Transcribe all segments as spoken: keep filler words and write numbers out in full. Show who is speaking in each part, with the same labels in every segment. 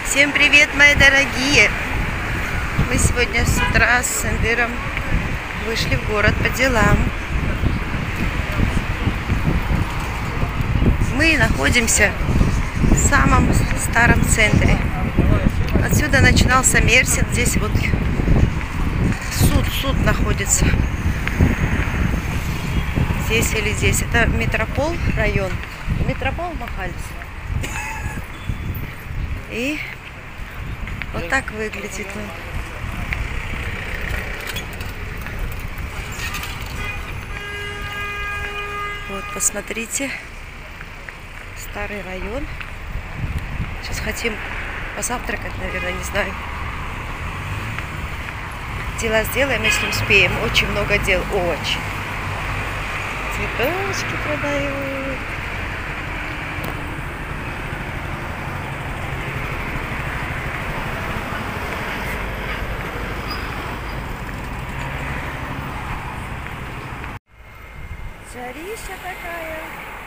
Speaker 1: Всем привет, мои дорогие! Мы сегодня с утра с Эндером вышли в город по делам. Мы находимся в самом старом центре. Отсюда начинался Мерсин. Здесь вот суд, суд находится. Здесь или здесь. Это Метропол район. Метропол Махалис. И вот так выглядит он. Вот, посмотрите. Старый район. Сейчас хотим позавтракать, наверное, не знаю. Дела сделаем, если успеем. Очень много дел, очень. Цветочки продают. Жарища такая.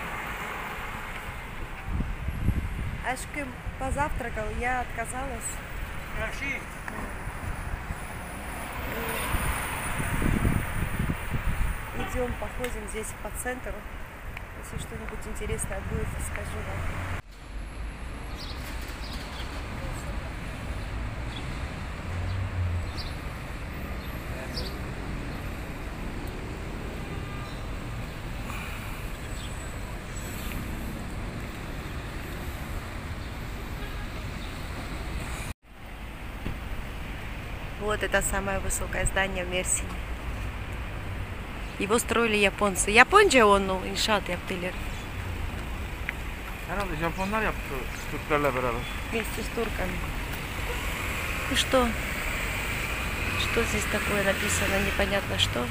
Speaker 1: Ашкым позавтракал, я отказалась. Идем, походим здесь по центру. Если что-нибудь интересное будет, скажу вам. Вот это самое высокое здание в Мерсине. Его строили японцы. Японцы он, ну, иншаат yaptılar.
Speaker 2: Herhalde Japonlar yaptı Türklerle beraber.
Speaker 1: Вместе с турками. Ну что? Что здесь такое написано? Непонятно что.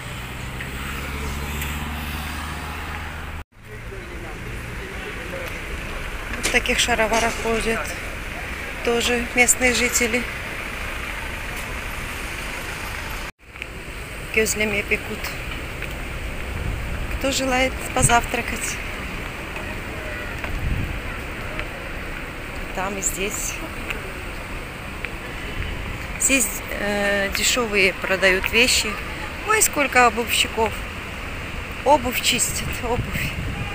Speaker 1: В таких шароварах ходят тоже местные жители. Gözleme пекут. Кто желает позавтракать? Там и здесь. Здесь э, дешевые продают вещи. Ой, сколько обувщиков. Обувь чистят, обувь.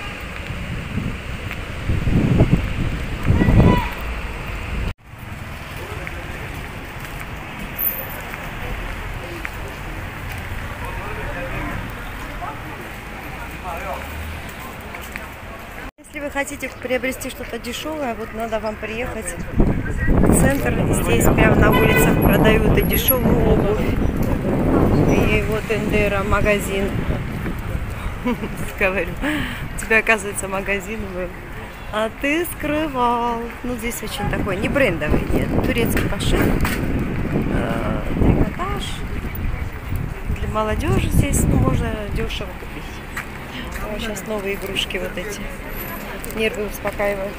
Speaker 1: Если вы хотите приобрести что-то дешевое, вот надо вам приехать в центр. Здесь прямо на улицах продают и дешевую обувь. И вот Эндера магазин. Говорю, у тебя оказывается магазин был. А ты скрывал. Ну здесь очень такой, не брендовый, нет, турецкий пошив. Трикотаж. Для молодежи здесь, ну, можно дешево купить. О, сейчас новые игрушки вот эти. Нервы успокаивают.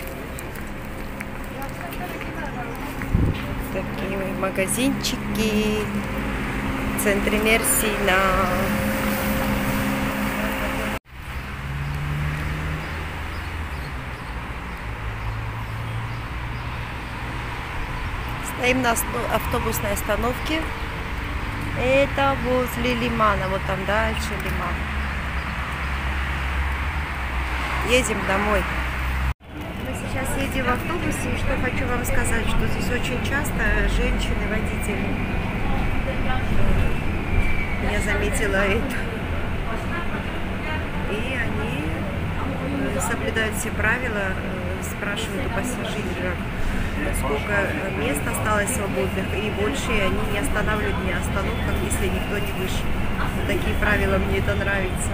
Speaker 1: Такие магазинчики в центре Мерсина. Стоим на автобусной остановке. Это возле лимана. Вот там дальше лиман. Едем домой. Мы сейчас едем в автобусе, и что хочу вам сказать, что здесь очень часто женщины-водители. Я заметила это. И они соблюдают все правила, спрашивают у пассажиров, сколько мест осталось свободных, и больше они не останавливают ни на остановках, если никто не вышел. Вот такие правила, мне это нравится.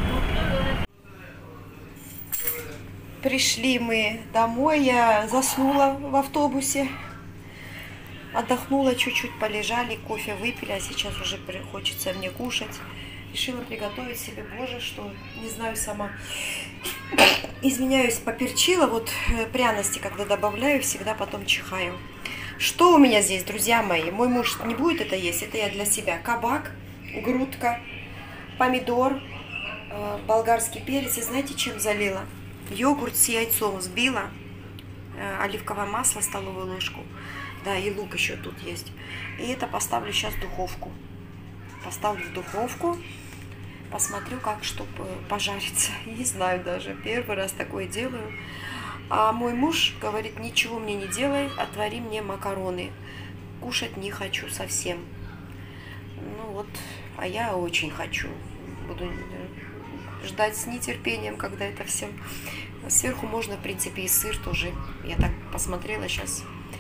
Speaker 1: Пришли мы домой, я заснула в автобусе, отдохнула чуть-чуть, полежали, кофе выпили, а сейчас уже хочется мне кушать. Решила приготовить себе, боже, что, не знаю сама, извиняюсь, поперчила, вот пряности, когда добавляю, всегда потом чихаю. Что у меня здесь, друзья мои? Мой муж не будет это есть, это я для себя. Кабак, грудка, помидор, болгарский перец, и знаете, чем залила? Йогурт с яйцом взбила, оливковое масло, столовую ложку. Да, и лук еще тут есть. И это поставлю сейчас в духовку. Поставлю в духовку. Посмотрю, как, чтобы пожариться. Не знаю даже. Первый раз такое делаю. А мой муж говорит, ничего мне не делай, отвори мне макароны. Кушать не хочу совсем. Ну вот, а я очень хочу. Буду ждать с нетерпением, когда это все. Сверху можно, в принципе, и сыр тоже. Я так посмотрела сейчас.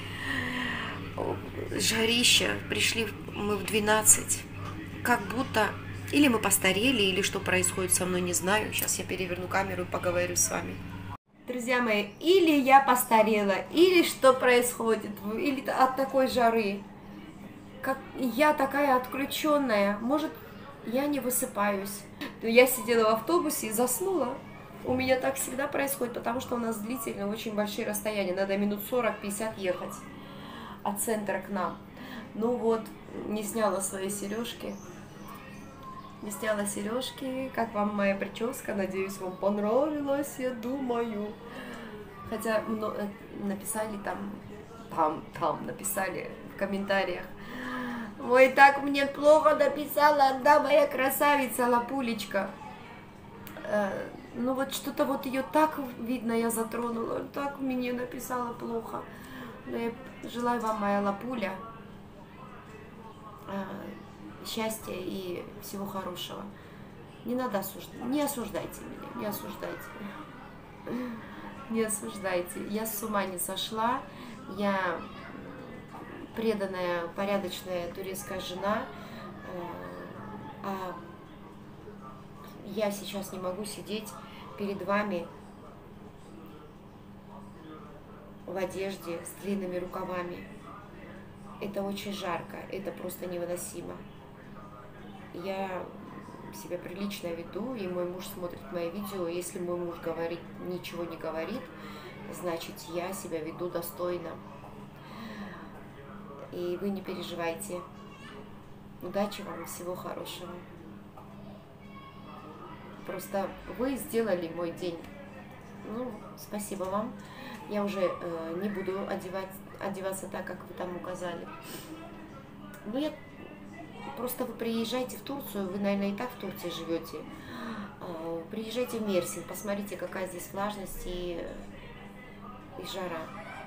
Speaker 1: Жарища. Пришли мы в двенадцать. Как будто... Или мы постарели, или что происходит со мной, не знаю. Сейчас я переверну камеру и поговорю с вами. Друзья мои, или я постарела, или что происходит, или от такой жары. Как я такая отключенная. Может, я не высыпаюсь. Я сидела в автобусе и заснула. У меня так всегда происходит, потому что у нас длительно очень большие расстояния. Надо минут сорок-пятьдесят ехать от центра к нам. Ну вот, не сняла свои сережки. Не сняла сережки. Как вам моя прическа? Надеюсь, вам понравилось, я думаю. Хотя написали там, там, там написали в комментариях. Ой, так мне плохо написала, да, моя красавица Лапулечка. Э, ну вот что-то вот ее так, видно, я затронула, так мне написала плохо. Но я желаю вам, моя Лапуля, э, счастья и всего хорошего. Не надо осуждать, не осуждайте меня, не осуждайте. Не осуждайте. Я с ума не сошла, я... преданная, порядочная турецкая жена, а я сейчас не могу сидеть перед вами в одежде с длинными рукавами. Это очень жарко, это просто невыносимо. Я себя прилично веду, и мой муж смотрит мои видео. Если мой муж говорит, ничего не говорит, значит, я себя веду достойно. И вы не переживайте. Удачи вам и всего хорошего. Просто вы сделали мой день. Ну, спасибо вам. Я уже э, не буду одевать, одеваться так, как вы там указали. Ну, я... Просто вы приезжайте в Турцию, вы, наверное, и так в Турции живете. Э, приезжайте в Мерсин, посмотрите, какая здесь влажность и, и жара.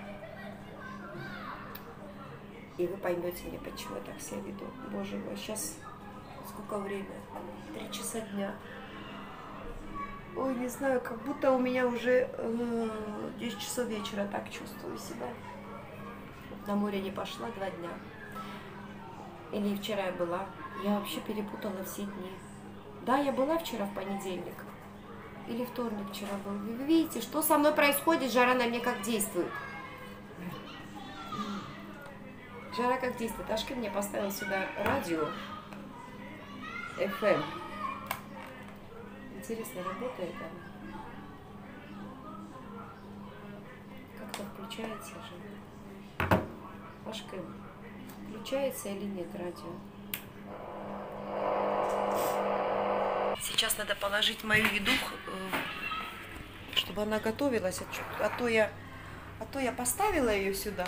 Speaker 1: И вы поймете мне, почему я так себя веду. Боже мой, сейчас сколько время? Три часа дня. Ой, не знаю, как будто у меня уже э, десять часов вечера, так чувствую себя. На море не пошла два дня. Или вчера я была. Я вообще перепутала все дни. Да, я была вчера в понедельник. Или вторник вчера был. Вы видите, что со мной происходит? Жара на мне как действует. Жара как действует. Ашки мне поставил сюда радио эф эм. Интересно, работает оно? Как-то включается же. Ашка, включается или нет радио? Сейчас надо положить мою еду, чтобы она готовилась. А то я, а то я поставила ее сюда.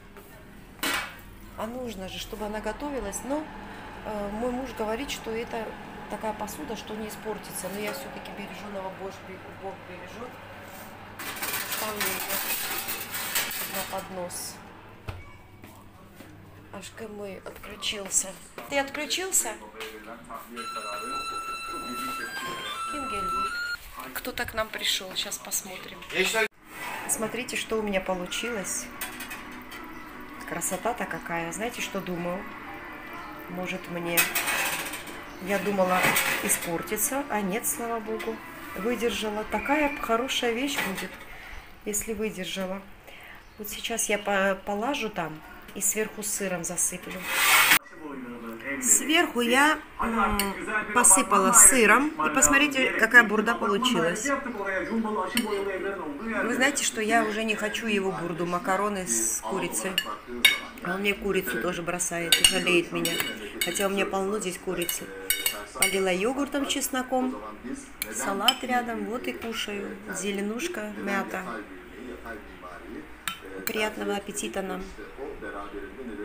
Speaker 1: А нужно же, чтобы она готовилась. Но э, мой муж говорит, что это такая посуда, что не испортится. Но я все-таки береженого Бог бережет. Ставлю ее на поднос. Ашка мой отключился. Ты отключился? Кто-то к нам пришел. Сейчас посмотрим. Смотрите, что у меня получилось. Красота-то какая. Знаете, что думаю? Может, мне... Я думала, испортится, а нет, слава богу. Выдержала. Такая хорошая вещь будет, если выдержала. Вот сейчас я полажу там и сверху сыром засыплю. Сверху я м, посыпала сыром. И посмотрите, какая бурда получилась. Вы знаете, что я уже не хочу его бурду, макароны с курицей. Он мне курицу тоже бросает, жалеет меня. Хотя у меня полно здесь курицы. Полила йогуртом, чесноком, салат рядом, вот и кушаю. Зеленушка, мята. Приятного аппетита нам.